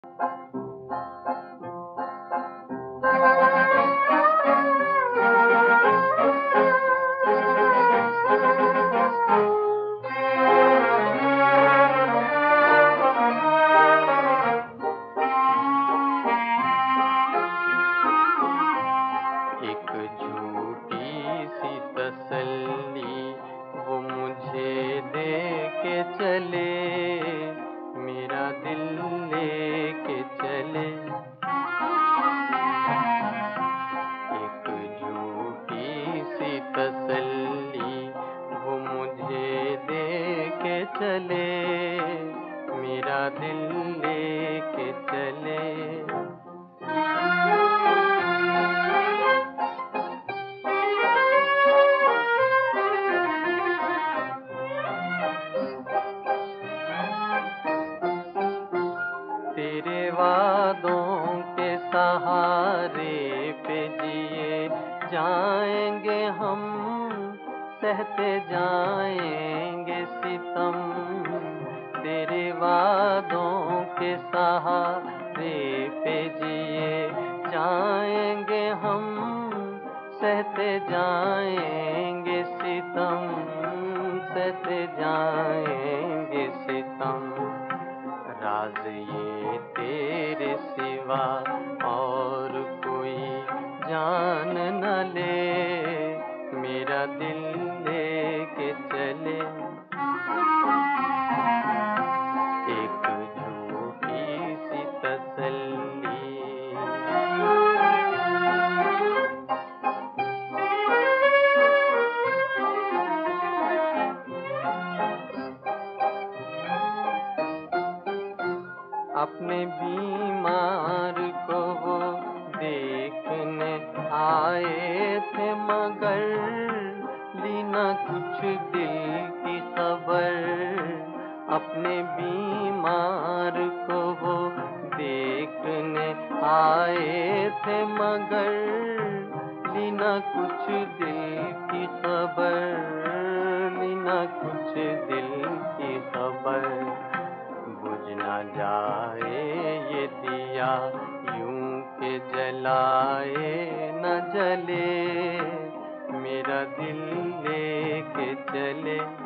एक झूठी सी तसल्ली वो मुझे दे के चले, मेरा दिल लेके चले। एक झूठी सी तसल्ली वो मुझे दे के चले, मेरा दिल लेके चले। तेरे वादों के सहारे पे जिए जाएंगे हम, सहते जाएंगे सितम। तेरे वादों के सहारे पे जिए जाएंगे हम, सहते जाएंगे सितम, सहते जाएंगे सितम। राज ये तेरे सिवा और कोई जान न ले, मेरा दिल लेके चले। एक झूठी सी तसल्ली। अपने बीमार को वो देखने आए थे, मगर ली न कुछ दिल की खबर। अपने बीमार को वो देखने आए थे, मगर ली न कुछ दिल की खबर, ली न कुछ दिल की खबर। बुझ ना जाए ये दिया यूं के जलाए न जले, मेरा दिल लेके चले।